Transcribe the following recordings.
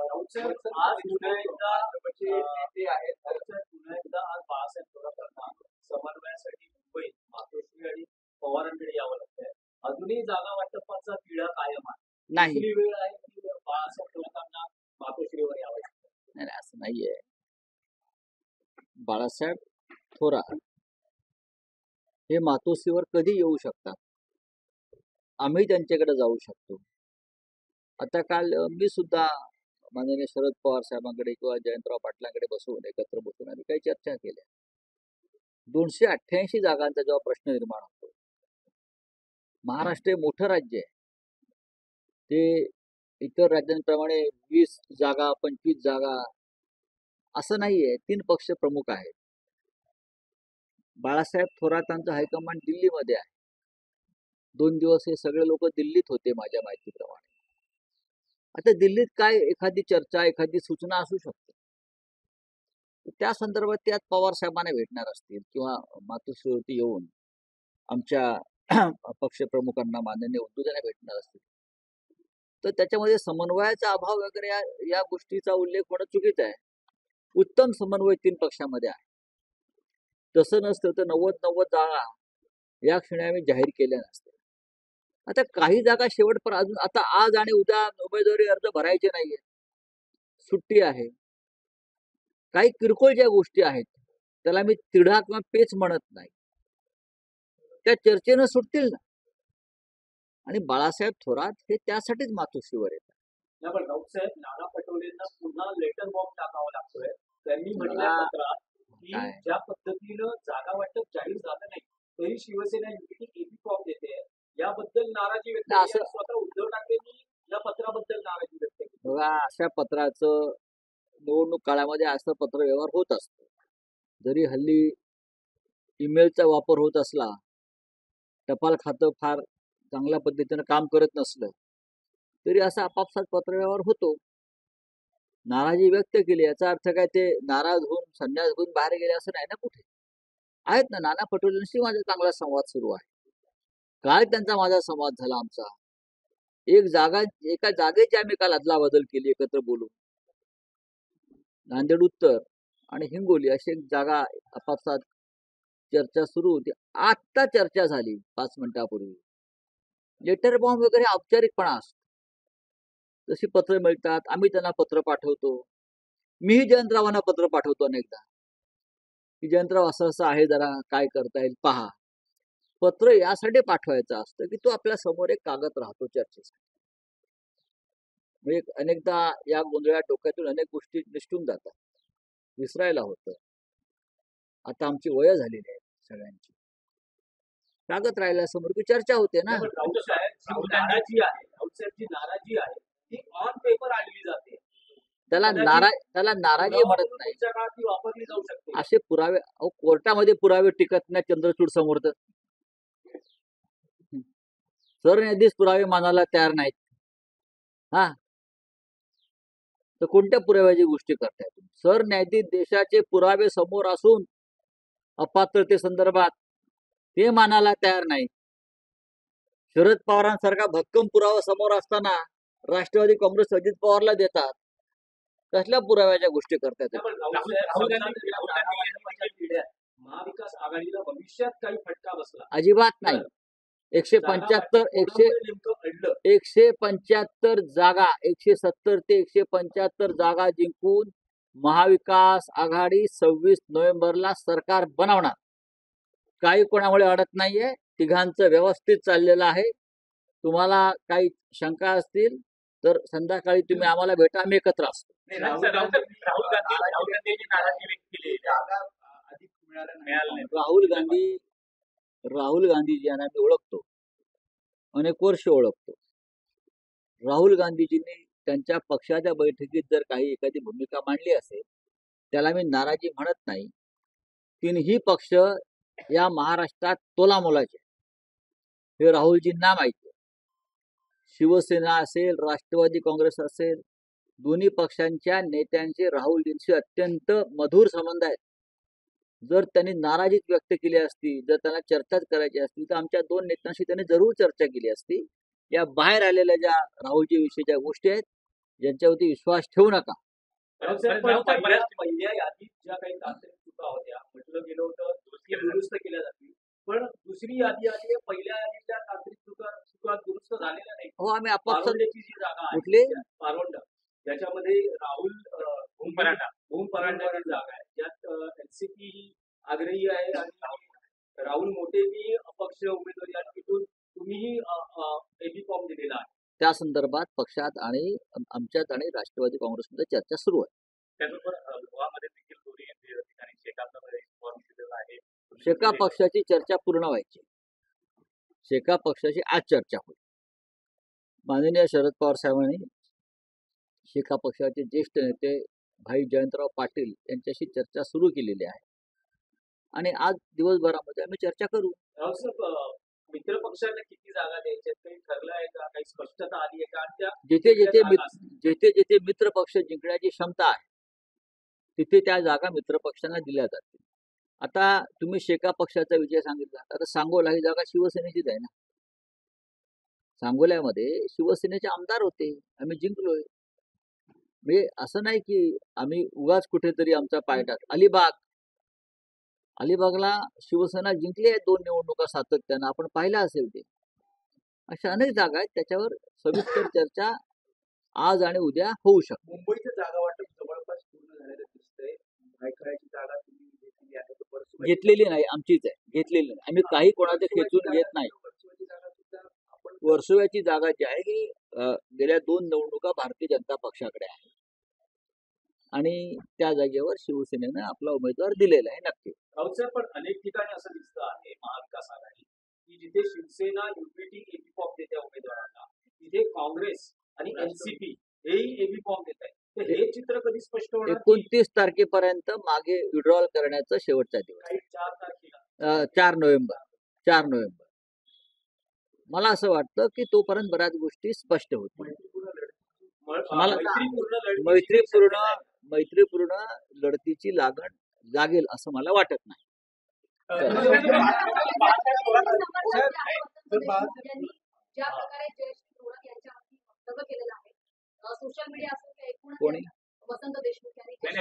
आज पुन्हा एकदा नेते आहेत पुन्हा एकदा आज बाळासाहेब थोरातांना समन्वयासाठी मुंबईत मातोश्री आणि पवारांकडे यावं लागतंय. अजूनही जागा वाटपाचा पिढा कायम आहे. नाही दुसरी वेळ आहे की बाळासाहेब थोरातांना मातोश्रीवर यावं लागतं. नाही, असं नाहीये. बाळासाहेब थोरात हे मातोश्रीवर कधी येऊ शकतात, आम्ही त्यांच्याकडे जाऊ शकतो. आता काल मी सुद्धा माननीय शरद पवार साहेबांकडे किंवा जयंतराव पाटलांकडे बसून एकत्र बसून आम्ही काही चर्चा केल्या. 288 जागांचा जेव्हा प्रश्न निर्माण होतो, महाराष्ट्र हे मोठं राज्य आहे, ते इतर राज्यांप्रमाणे 20 जागा 25 जागा असं नाहीये. 3 पक्ष प्रमुख आहेत. बाळासाहेब थोरातांचं हायकमांड दिल्लीमध्ये आहे. 2 दिवस हे सगळे लोक दिल्लीत होते माझ्या माहितीप्रमाणे. आता दिल्लीत काय एखादी चर्चा एखादी सूचना असू शकते, त्या संदर्भात ते आज पवार साहेबांना भेटणार असतील किंवा मातोश्रीवरती येऊन आमच्या पक्षप्रमुखांना माननीय उद्धवजींना भेटणार असतील, तर त्याच्यामध्ये समन्वयाचा अभाव वगैरे या गोष्टीचा उल्लेख होणं चुकीचं आहे. उत्तम समन्वय 3 पक्षामध्ये आहे. तसं नसतं तर 90 जागा या क्षणी आम्ही जाहीर केल्या नसत्या. आता काही जागा शेवटपर्यंत अजून आता आज आणि उद्या उमेदवारी अर्ज भरायचे नाहीये, सुट्टी आहे. काही किरकोळ ज्या गोष्टी आहेत त्याला मी तिढा किंवा पेच म्हणत नाही, त्या चर्चेनं सुटतील ना. आणि बाळासाहेब थोरात हे त्यासाठीच मातोश्रीवर येतात. नाही पण राऊतसाहेब नाना पटोलेंना पुन्हा लेटर बॉम्ब टाकावा लागतोय. त्यांनी म्हटल्या पत्रात की ज्या पद्धतीनं जागा वाटप जाहीर झालं नाही तरी शिवसेना युनिटी एबी फॉर्म देते, याबद्दल नाराजी व्यक्त केली. स्वतः उद्धव ठाकरेंनी या पत्राबद्दल नाराजी व्यक्त केली. बघा, अशा पत्राचं निवडणूक काळामध्ये असं पत्र व्यवहार होत असतो. जरी हल्ली ईमेलचा वापर होत असला, टपाल खातं फार चांगल्या पद्धतीनं काम करत नसलं तरी असा आपापसात पत्रव्यवहार होतो. नाराजी व्यक्त केली याचा अर्थ काय ते नाराज होऊन संन्यास होऊन बाहेर गेले असं नाही ना. कुठे आहेत ना, नाना पटोलेंशी माझा चांगला संवाद सुरू आहे. काल त्यांचा माझा संवाद झाला. आमचा एका जागेची आम्ही काल अदलाबदल केली एकत्र बोलून. नांदेड उत्तर आणि हिंगोली अशी एक जागा आपापसात चर्चा सुरू होती. आत्ता चर्चा झाली 5 मिनिटापूर्वी. लेटर बॉम्ब वगैरे औपचारिकपणा असतो, तशी पत्र मिळतात. आम्ही त्यांना पत्र पाठवतो. मीही जयंतरावांना पत्र पाठवतो अनेकदा की जयंतराव असं असं आहे, जरा काय करता येईल पहा. पत्र यासाठी पाठवायचं असतं की तो आपल्या समोर एक कागद राहतो चर्चेसाठी. म्हणजे अनेकदा या गोंधळात डोक्यातून अनेक गोष्टी निसटून जातात, विसरायला होतं. आता आमची वय झालेली आहे सगळ्यांची, कागद राहिला समोर की चर्चा होते ना. नाराजी आहे, राऊतसाहेबची नाराजी आहे ती ऑन पेपर आलेली जाते. त्याला नाराजी म्हणत नाही. वापरली जाऊ शकते. असे पुरावे कोर्टामध्ये पुरावे टिकत नाही. चंद्रचूड समोर तर सरन्यायाधीश पुरावे मानायला तयार नाहीत. हा, तर कोणत्या पुराव्याची गोष्टी करताय तुम्ही? सरन्यायाधीश देशाचे पुरावे समोर असून अपात्रते संदर्भात ते मानायला तयार नाही. शरद पवारांसारखा भक्कम पुरावा समोर असताना राष्ट्रवादी काँग्रेस अजित पवारला देतात. कसल्या पुराव्याच्या गोष्टी करतायत? महाविकास आघाडीला भविष्यात काही फटका बसला अजिबात नाही. 175 जागा 170 ते 175 जागा जिंकून महाविकास आघाडी 26 नोव्हेंबरला सरकार बनवणार. काही कोणामुळे अडत नाहीये. तिघांचं व्यवस्थित चाललेलं आहे. तुम्हाला काही शंका असतील तर संध्याकाळी तुम्ही आम्हाला भेटा, आम्ही एकत्र असतो. राहुल गांधीजी यांना मी ओळखतो, अनेक वर्ष ओळखतो. राहुल गांधीजींनी त्यांच्या पक्षाच्या बैठकीत जर काही एखादी भूमिका मांडली असेल त्याला मी नाराजी म्हणत नाही. 3ही पक्ष या महाराष्ट्रात तोलामोलाचे, हे राहुलजींना माहिती आहे. शिवसेना असेल, राष्ट्रवादी काँग्रेस असेल, दोन्ही पक्षांच्या नेत्यांचे राहुलजींशी अत्यंत मधुर संबंध आहेत. जर त्यांनी नाराजी व्यक्त केली असती, जर त्यांना चर्चाच करायची असती तर आमच्या 2 नेत्यांशी त्यांनी जरूर चर्चा केली असती. या बाहेर आलेल्या ज्या राहुलजी विषयीच्या गोष्टी आहेत ज्यांच्यावरती विश्वास ठेवू नका. पहिल्या यादीत ज्या काही तांत्रिक चुका होत्या म्हटलं गेलं होतं की दुरुस्त केल्या जातील, पण दुसरी यादी आली आहे, पहिल्या यादीतल्या तांत्रिक चुका दुरुस्त झालेल्या नाही. हो, आम्ही आपापसात पारोंड्याची जी जागा आहे कुठले पारोंड, ज्याच्यामध्ये राहुल भूम परांड्याची जागा आहे, ज्यात एनसीपी आग्रही आहे आणि राहुल मोठे ही अपक्ष उमेदवारी आणि तिथून तुम्हीही एबी फॉर्म दिलेला आहे. त्या संदर्भात पक्षात आणि आमच्यात आणि राष्ट्रवादी काँग्रेसमध्ये चर्चा सुरू आहे. त्याचबरोबर गोवामध्ये देखील दोन्ही ठिकाणी शेकापमध्ये फॉर्म दिलेला आहे. शेका पक्षाची चर्चा पूर्ण व्हायची. शेका पक्षाची आज चर्चा होईल. माननीय शरद पवार साहेबांनी शेका पक्षाचे ज्येष्ठ नेते भाई जयंतराव पाटील यांच्याशी चर्चा सुरू केलेली आहे आणि आज दिवसभरामध्ये आम्ही चर्चा करू. मित्र पक्षांना किती जागा द्यायच्या काही ठरलं आहे का, काही स्पष्टता आली आहे का? आणि त्या जेथे जेथे मित्र पक्ष जिंकण्याची क्षमता आहे तिथे त्या जागा मित्र पक्षांना दिल्या जातील. आता तुम्ही शेका पक्षाचा विजय सांगितला, आता सांगोला ही जागा शिवसेनेचीच आहे ना. सांगोल्यामध्ये शिवसेनेचे आमदार होते, आम्ही जिंकलोय. म्हणजे असं नाही की आम्ही उगाच कुठेतरी आमचा पाय टाक. अलिबागला शिवसेना जिंकली आहे 2 निवडणुका सातत्यानं, आपण पाहिलं असेल ते. अशा अनेक जागा आहेत, त्याच्यावर सविस्तर चर्चा आज आणि उद्या होऊ शकते. मुंबईचं जागा वाटप जवळपास पूर्ण झालेलं दिसतंय. भायखळ्याची जागा तुम्ही घेतली आहे? घेतलेली नाही, आमचीच आहे. घेतलेली नाही, आम्ही काही कोणाचं खेचून घेत नाही. वर्सोव्याची जागा जी आहे ही गेल्या 2 निवडणुका भारतीय जनता पक्षाकडे आहे आणि त्या जागेवर शिवसेनेनं आपला उमेदवार दिलेला आहे. नक्की पण अनेक ठिकाणी असं दिसतं आहे महाविकास आघाडी की जिथे शिवसेना युपीटी एबी फॉर्म देते उमेदवारांना, तिथे काँग्रेस आणि एनसीपी हेही एबी फॉर्म देत आहेत. तर हे चित्र कधी स्पष्ट होणार? 29 तारखेपर्यंत मागे विड्रॉल करण्याचा शेवटचा दिवस 4 तारखेला 4 नोव्हेंबर. मला असं वाटतं की तोपर्यंत बऱ्याच गोष्टी स्पष्ट होतील. मला मैत्रीपूर्ण लढतीची लागण लागेल असं मला वाटत नाही. सोशल मीडिया कोणी वसंत देशमुख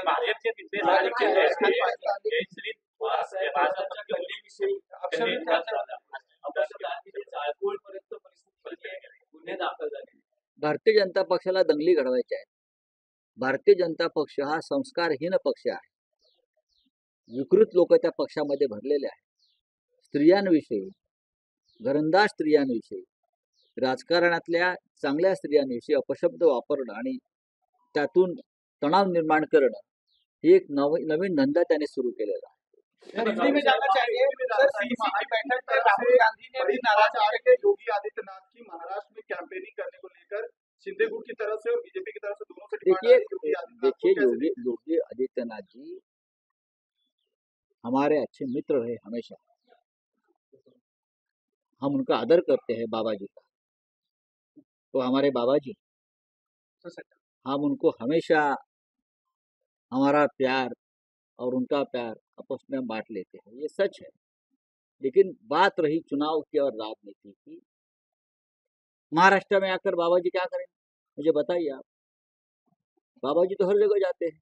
गुन्हे दाखल झाले. भारतीय जनता पक्षाला दंगली घडवायच्या आहेत. भारतीय जनता पक्ष हा संस्कारहीन पक्ष आहे. विकृत लोक त्या पक्षामध्ये भरलेले आहेत. स्त्रियांविषयी, घरंदाज स्त्रियांविषयी, राजकारणातल्या चांगल्या स्त्रियांविषयी अपशब्द वापरणं आणि त्यातून तणाव निर्माण करणं ही एक नवीन धंदा त्याने सुरू केलेला आहे. दिल्ली में जाना चाहिए सर, सीसी की बैठक पर राहुल गांधी ने भी नाराज है योगी आदित्यनाथ की महाराष्ट्र में कैंपेनिंग करने को लेकर शिंदे गुट की तरफ से और बीजेपी की तरफ से दोनों से देखिए योगी आदित्यनाथ जी हमारे अच्छे मित्र रहे हमेशा. हम उनका आदर करते हैं बाबा जी का. तो हमारे बाबा जी, हम उनको हमेशा हमारा प्यार और उनका प्यार आपस में बांट लेते हैं, ये सच है. लेकिन बात रही चुनाव की और राजनीति की, महाराष्ट्र में आकर बाबा जी क्या करेंगे मुझे बताइए आप. बाबा जी तो हर जगह जाते हैं.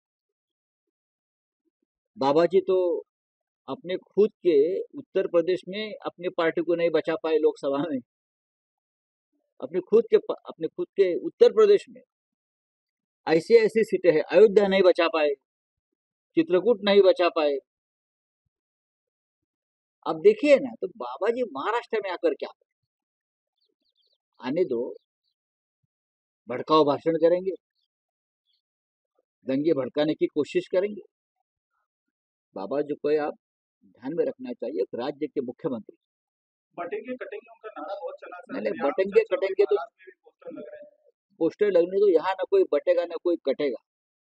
बाबा जी तो अपने खुद के उत्तर प्रदेश में अपनी पार्टी को नहीं बचा पाए लोकसभा में. अपने खुद के उत्तर प्रदेश में ऐसी सीटें हैं. अयोध्या नहीं बचा पाए, चित्रकूट नहीं बचा पाए. अब देखिए ना, तो बाबा जी महाराष्ट्र में आकर क्या करें? आने दो, भड़काऊ भाषण करेंगे, दंगे भड़काने की कोशिश करेंगे. बाबा जी को आप ध्यान में रखना चाहिए. राज्य के मुख्यमंत्री बटेंगे कटेंगे उनका नारा बहुत चला. नहीं, बटेंगे कटेंगे तो पोस्टर लगने दो. यहाँ ना कोई बटेगा ना कोई कटेगा.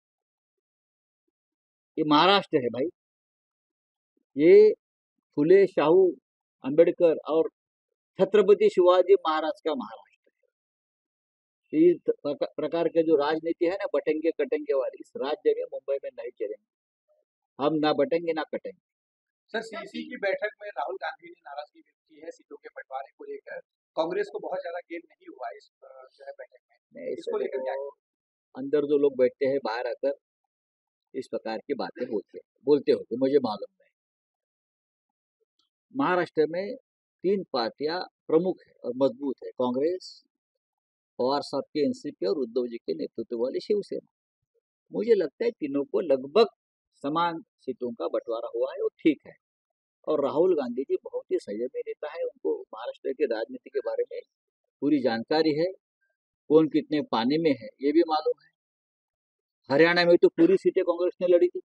ये महाराष्ट्र है भाई. ये फुले शाहू अंबेडकर और छत्रपति शिवाजी महाराज का महाराष्ट्र है. इस प्रकार के जो राजनीति है ना बटेंगे कटेंगे वाली, इस राज्य में मुंबई में नहीं चलेंगे. हम ना बटेंगे ना कटेंगे. सर, सीसी की बैठक में राहुल गांधी ने नाराजगी व्यक्त की है सीटों के बंटवारे को लेकर. कांग्रेस को बहुत ज्यादा गेन नहीं हुआ इस बैठक में. इसको लेकर क्या अंदर जो लोग बैठते हैं बाहर आकर इस प्रकार की बातें बोलते होते, मुझे मालूम नहीं। महाराष्ट्र में 3 पार्टियां प्रमुख है और मजबूत है, कांग्रेस, पवार साहब के एनसीपी और उद्धव जी के नेतृत्व वाली शिवसेना। मुझे लगता है तीनों को लगभग समान सीटों का बंटवारा हुआ है और ठीक है। और राहुल गांधी जी बहुत ही संयमी नेता है, उनको महाराष्ट्र की राजनीति के बारे में पूरी जानकारी है, कौन कितने पानी में है ये भी मालूम है। हरियाणा में तो पूरी सीटें कांग्रेस ने लड़ी थी,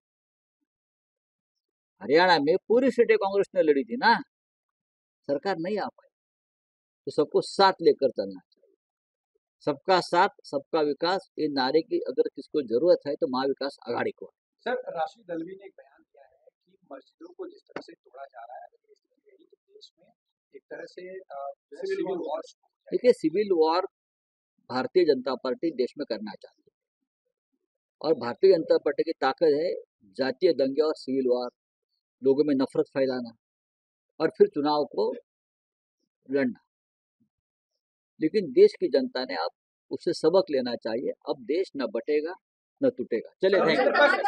हरियाणा में पूरी सीटें कांग्रेस ने लड़ी थी ना, सरकार नहीं आ पाई। तो सबको साथ लेकर चलना चाहिए, सबका साथ सबका विकास, ये नारे की अगर किसको जरूरत है तो महाविकास आघाड़ी को। सर, राशिद दलवी ने एक बयान दिया है कि मस्जिदों को जिस तरह से तोड़ा जा रहा है, अगर ये स्थिति रही तो देश में एक तरह से सिविल वॉर। देखिए, civil war Bharatiya Janata party देश में करना चाहती है और भारतीय जनता पार्टी की ताकत है जातीय दंगे और सिविल वॉर, लोगों में नफरत फैलाना और फिर चुनाव को लड़ना। लेकिन देश की जनता ने अब उससे सबक लेना चाहिए, अब देश न बटेगा न टूटेगा। चले, थैंक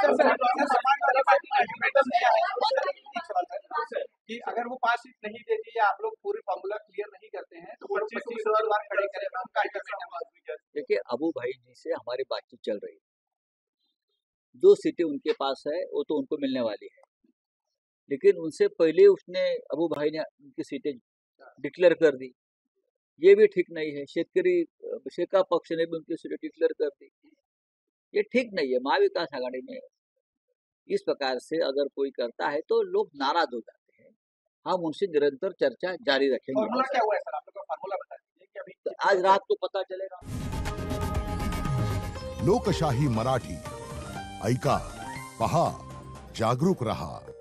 कि अगर वो 5 सीट नहीं देती या आप लोग पूरी फॉर्मूला क्लियर नहीं करते हैं तो 25 उम्मीदवार खड़े करेगा उनका अल्टीमेटम। देखिए, अबू भाई जी से हमारी बातचीत चल रही है, 2 सीटें उनके पास है, वो तो उनको मिलने वाली है, लेकिन उनसे पहले उसने अबू भाई ने उनकी सीटें डिक्लेयर कर दी, ये भी ठीक नहीं है। शेका पक्ष ने भी उनकी सीटें डिक्लेयर कर दी, ये ठीक नहीं है। महाविकास आघाड़ी में इस प्रकार से अगर कोई करता है तो लोग नाराज हो जाते हैं। हम उनसे निरंतर चर्चा जारी रखेंगे। फॉर्मूला क्या हुआ है सर, आप लोग का फॉर्मूला बता दीजिए कि अभी तो आज रात को पता चलेगा। लोकशाही मराठी ऐका, पहा, जागरूक रहा।